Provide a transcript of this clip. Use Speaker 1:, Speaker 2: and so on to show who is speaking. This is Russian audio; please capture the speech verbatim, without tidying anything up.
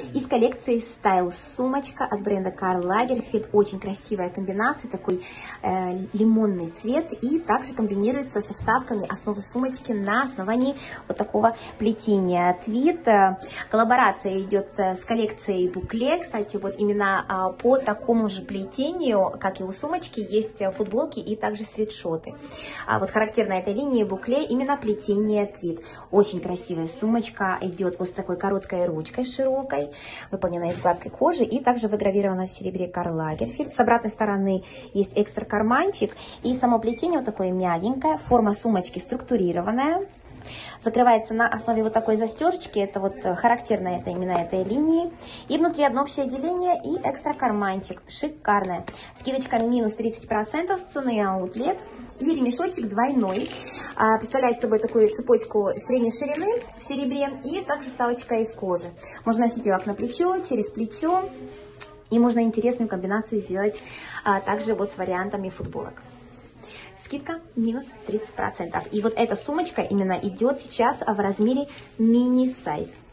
Speaker 1: Из коллекции Style сумочка от бренда Karl Lagerfeld. Очень красивая комбинация, такой э, лимонный цвет. И также комбинируется со вставками основы сумочки на основании вот такого плетения. Твид. Э, коллаборация идет с коллекцией Букле. Кстати, вот именно э, по такому же плетению, как и у сумочки, есть футболки и также свитшоты. А вот характерно этой линии Букле именно плетение твид. Очень красивая сумочка. Идет вот с такой короткой ручкой широкой, выполнена из гладкой кожи и также выгравирована в серебре Karl Lagerfeld. С обратной стороны есть экстра карманчик и само плетение вот такое мягенькое. Форма сумочки структурированная. Закрывается на основе вот такой застежечки. Это вот характерно это именно этой линии. И внутри одно общее деление и экстра карманчик. Шикарная. Скидочка минус тридцать процентов с цены Outlet. И ремешочек двойной. А, представляет собой такую цепочку средней ширины в серебре. И также вставочка из кожи. Можно носить ее как на плечо, через плечо. И можно интересную комбинацию сделать а, также вот с вариантами футболок. Скидка минус тридцать процентов. И вот эта сумочка именно идет сейчас в размере мини-сайз.